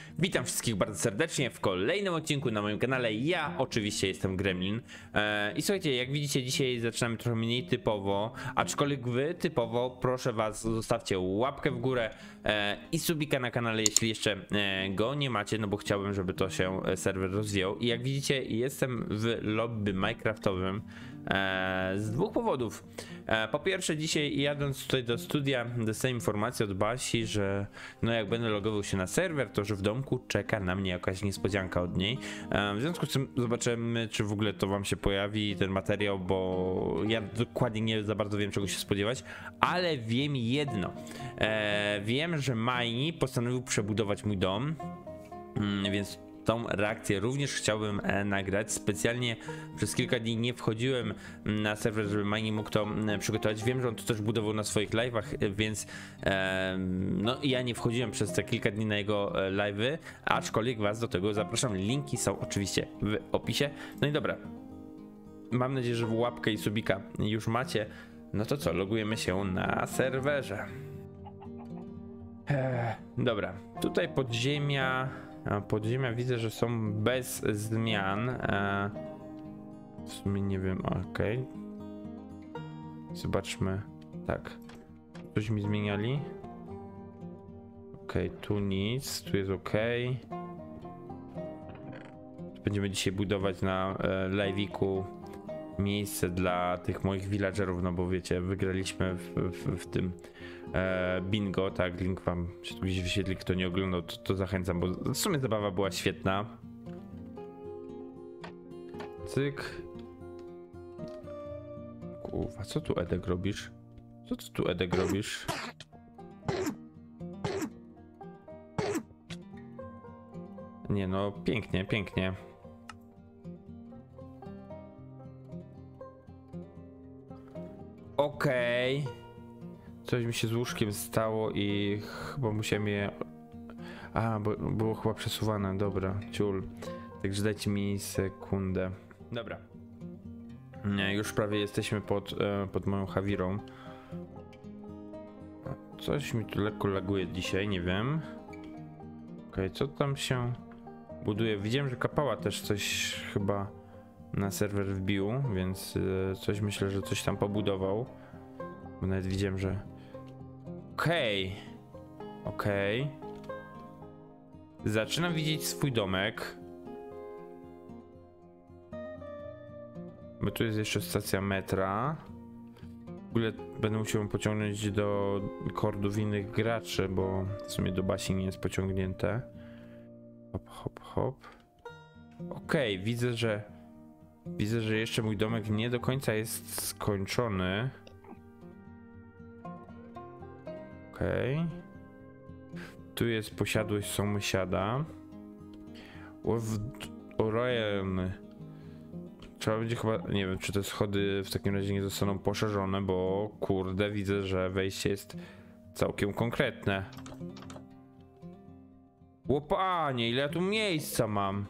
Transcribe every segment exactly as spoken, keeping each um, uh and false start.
Witam wszystkich bardzo serdecznie w kolejnym odcinku na moim kanale. Ja oczywiście jestem Gremlin eee, i słuchajcie, jak widzicie, dzisiaj zaczynamy trochę mniej typowo, aczkolwiek wy typowo, proszę was, zostawcie łapkę w górę eee, i subika na kanale, jeśli jeszcze eee, go nie macie, no bo chciałbym, żeby to się e, serwer rozwijał. I jak widzicie, jestem w lobby minecraftowym eee, z dwóch powodów. Eee, po pierwsze, dzisiaj jadąc tutaj do studia, dostałem informację od Basi, że no jak będę logował się na serwer, to że w domku czeka na mnie jakaś niespodzianka od niej. W związku z tym zobaczymy, czy w ogóle to wam się pojawi ten materiał, bo ja dokładnie nie za bardzo wiem, czego się spodziewać, ale wiem jedno. E, wiem, że Majni postanowił przebudować mój dom, więc tą reakcję również chciałbym e, nagrać. Specjalnie przez kilka dni nie wchodziłem na serwer, żeby Majni mógł to e, przygotować. Wiem, że on to też budował na swoich live'ach, e, więc e, no ja nie wchodziłem przez te kilka dni na jego e, live'y, aczkolwiek was do tego zapraszam. Linki są oczywiście w opisie. No i dobra, mam nadzieję, że łapkę i subika już macie. No to co, logujemy się na serwerze. Eee, dobra, tutaj podziemia. A podziemia widzę, że są bez zmian. E, w sumie nie wiem, okej. Zobaczmy. Tak. Coś mi zmieniali? Okej, tu nic, tu jest okej. Będziemy dzisiaj budować na e, live'iku miejsce dla tych moich villagerów, no bo wiecie, wygraliśmy w, w, w tym e, bingo, tak, link wam się tu gdzieś wyświetli, kto nie oglądał, to, to zachęcam, bo w sumie zabawa była świetna. Cyk. Kurwa, co tu Edek robisz? Co ty tu Edek robisz? Nie no, pięknie, pięknie. Okej. Okay. Coś mi się z łóżkiem stało i chyba musiałem je... A, bo było chyba przesuwane, dobra, ciul. Także dajcie mi sekundę. Dobra. Nie, już prawie jesteśmy pod, pod moją Hawirą. Coś mi tu lekko laguje dzisiaj, nie wiem. Okej, okay, co tam się buduje? Widziałem, że Kapała też coś chyba na serwer wbił, więc coś myślę, że coś tam pobudował. Bo nawet widziałem, że... Okej. Okay. Okej. Okay. Zaczynam widzieć swój domek. Bo tu jest jeszcze stacja metra. W ogóle będę musiał pociągnąć do kordów innych graczy, bo w sumie do Basi nie jest pociągnięte. Hop, hop, hop. Okej, okay, widzę, że... Widzę, że jeszcze mój domek nie do końca jest skończony. Okej. Okay. Tu jest posiadłość sąsiada. Orion. Trzeba będzie chyba... Nie wiem, czy te schody w takim razie nie zostaną poszerzone, bo kurde, widzę, że wejście jest całkiem konkretne. Łopanie, ile ja tu miejsca mam.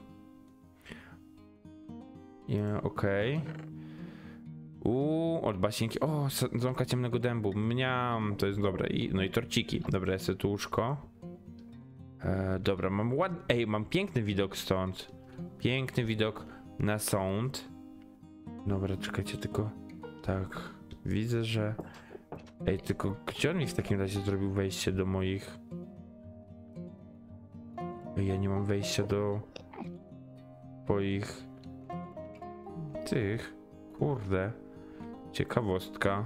Yeah, okej. Okay. Uuu, od basienki. O, ząka ciemnego dębu. Mniam, to jest dobre. I, no i torciki. Dobra, jest tu łóżko. E, dobra, mam ładny... Ej, mam piękny widok stąd. Piękny widok na sąd. Dobra, czekajcie, tylko... Tak, widzę, że... Ej, tylko gdzie on mi w takim razie zrobił wejście do moich... Ej, ja nie mam wejścia do... Moich... Tych... Kurde... Ciekawostka.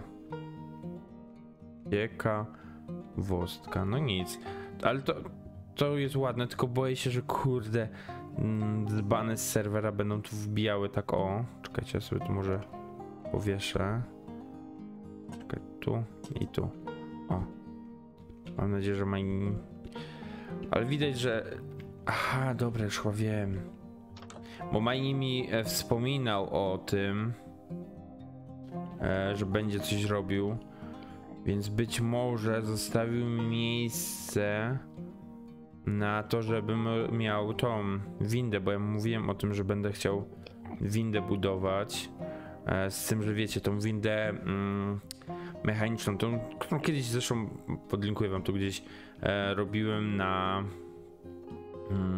Ciekawostka. No nic. Ale to, to jest ładne, tylko boję się, że kurde dzbany z serwera będą tu wbijały tak o. Czekajcie, ja sobie tu może powieszę. Czekaj, tu i tu. O. Mam nadzieję, że ma... Ale widać, że... Aha, dobra, już chyba wiem. Bo Majni mi wspominał o tym, że będzie coś robił, więc być może zostawił mi miejsce na to, żebym miał tą windę, bo ja mówiłem o tym, że będę chciał windę budować, z tym, że wiecie, tą windę mm, mechaniczną, tą, którą kiedyś zresztą podlinkuję wam tu gdzieś, e, robiłem na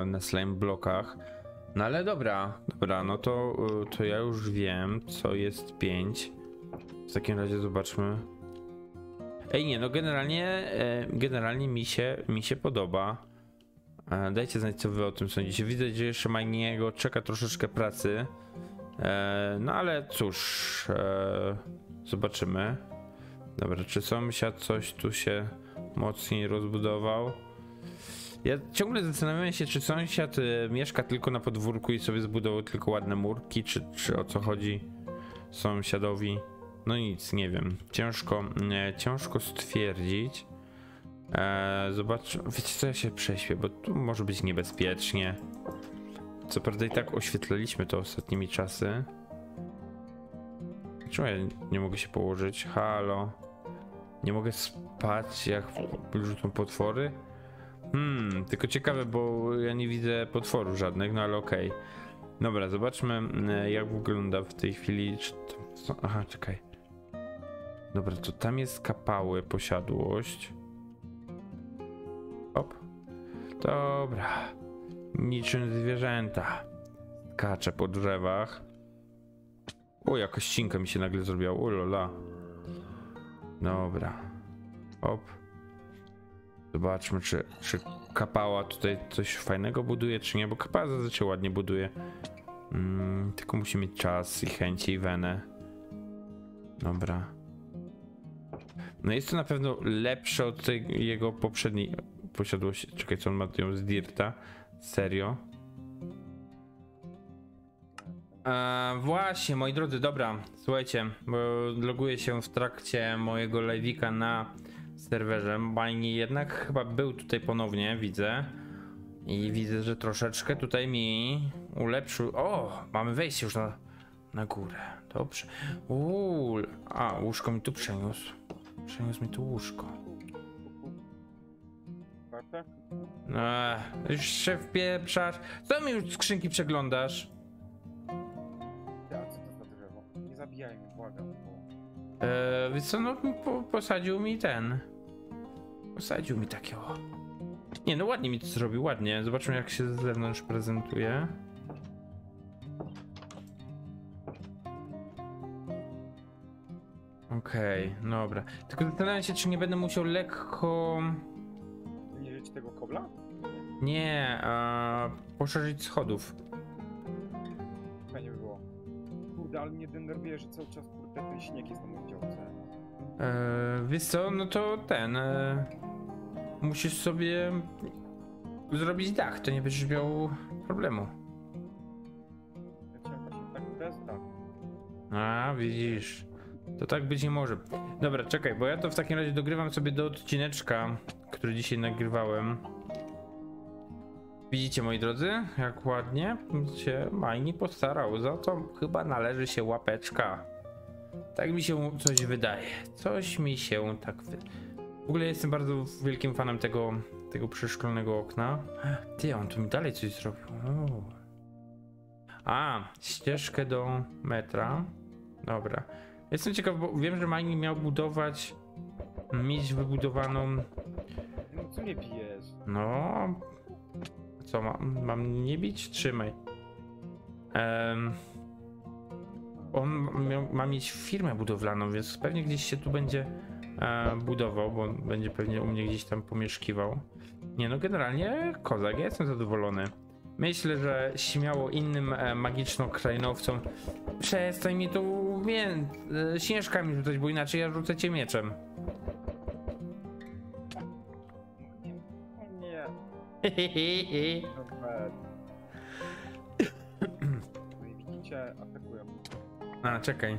e, na slime blokach. No ale dobra, dobra, no to, e, to ja już wiem, co jest pięć. W takim razie zobaczmy. Ej, nie, no generalnie, e, generalnie mi się, mi się podoba. E, dajcie znać, co wy o tym sądzicie. Widzę, że jeszcze Majniego czeka troszeczkę pracy. E, no ale cóż, e, zobaczymy. Dobra, czy sąsiad coś tu się mocniej rozbudował? Ja ciągle zastanawiam się, czy sąsiad e, mieszka tylko na podwórku i sobie zbudował tylko ładne murki, czy, czy o co chodzi sąsiadowi. No nic, nie wiem. Ciężko, nie, ciężko stwierdzić. Eee, zobacz, wiecie co, ja się prześpię, bo tu może być niebezpiecznie. Co prawda i tak oświetlaliśmy to ostatnimi czasy. Czemu ja nie mogę się położyć? Halo. Nie mogę spać, jak rzucą potwory? Hmm, tylko ciekawe, bo ja nie widzę potworów żadnych, no ale okej. Okay. Dobra, zobaczmy, jak wygląda w tej chwili. Czy to... Aha, czekaj. Dobra, to tam jest kapały, posiadłość. Hop. Dobra. Niczym zwierzęta. Skacze po drzewach. O, jakaś ścinka mi się nagle zrobiła. Ulola. Dobra. Hop. Zobaczmy, czy, czy kapała tutaj coś fajnego buduje, czy nie, bo kapała zazwyczaj ładnie buduje. Mm, tylko musi mieć czas i chęci i wenę. Dobra. No jest to na pewno lepsze od tej jego poprzedniej posiadłości. Czekaj, co on ma ją z Dirta? Serio? Eee, właśnie, moi drodzy, dobra, słuchajcie, bo loguję się w trakcie mojego live'ika na serwerze. Bajni jednak chyba był tutaj ponownie, widzę. I widzę, że troszeczkę tutaj mi ulepszył. O, mamy wejście już na, na górę. Dobrze. Uuu, a łóżko mi tu przeniósł. Przeniósł mi tu łóżko. Eee, już się wpieprzasz. Co mi już skrzynki przeglądasz? Ja, co to za drzewo? Nie zabijaj mnie, błagam. Bo... Eee, wiesz co, no po, posadził mi ten. Posadził mi takiego. Nie, no ładnie mi to zrobił, ładnie. Zobaczmy, jak się z zewnątrz prezentuje. Okej, okay, dobra. Tylko zastanawiam się, czy nie będę musiał lekko... Nie żyć tego kobla? Nie, a poszerzyć schodów. Fajnie by było. Kurde, ale mnie denerwuje, że cały czas kurde ten śnieg jest na moim działce. Eee, wiesz co, no to ten... E, musisz sobie zrobić dach, to nie będziesz miał problemu. Ja chciałem właśnie tak bez dachu. A, widzisz. To tak być nie może. Dobra, czekaj, bo ja to w takim razie dogrywam sobie do odcineczka, który dzisiaj nagrywałem. Widzicie, moi drodzy, jak ładnie się Majni postarał. Za to chyba należy się łapeczka. Tak mi się coś wydaje. Coś mi się tak wy... W ogóle jestem bardzo wielkim fanem tego, tego przeszklonego okna. Ty, on tu mi dalej coś zrobił. O. A, ścieżkę do metra. Dobra. Jestem ciekaw, bo wiem, że Majni miał budować, mieć wybudowaną... No co mnie bijesz? No... Co, ma, mam nie bić? Trzymaj. Um, on miał, ma mieć firmę budowlaną, więc pewnie gdzieś się tu będzie e, budował, bo będzie pewnie u mnie gdzieś tam pomieszkiwał. Nie no, generalnie kozak, ja jestem zadowolony. Myślę, że śmiało innym e, magiczno-krainowcom przestań mi tu wie, e, śnieżkami rzucać, bo inaczej ja rzucę cię mieczem. O nie. No bad. No i widzicie, atakują. A, czekaj.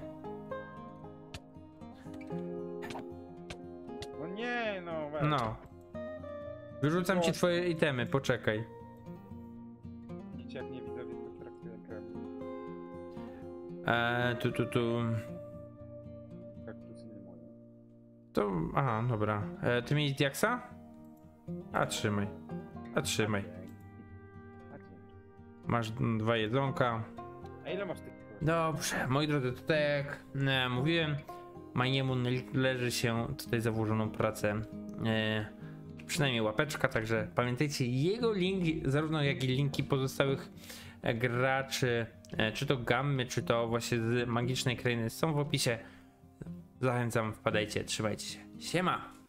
No nie, no weź. No. Wyrzucam ci twoje itemy, poczekaj. Widzicie, jak nie widzę, więc traktuję krew. Eee, tu, tu, tu. Kaktusy nie moje. To, aha, dobra. E, ty mieć diaksa? A, trzymaj. A, trzymaj. A dzięki. Masz dwa jedzonka. A ile masz tych? Dobrze, moi drodzy, tutaj jak e, mówiłem, Majniemu leży się tutaj za włożoną pracę. E, przynajmniej łapeczka, także pamiętajcie, jego link, zarówno jak i linki pozostałych e, graczy, e, czy to Gammy, czy to właśnie z Magicznej Krainy są w opisie. Zachęcam, wpadajcie, trzymajcie się. Siema!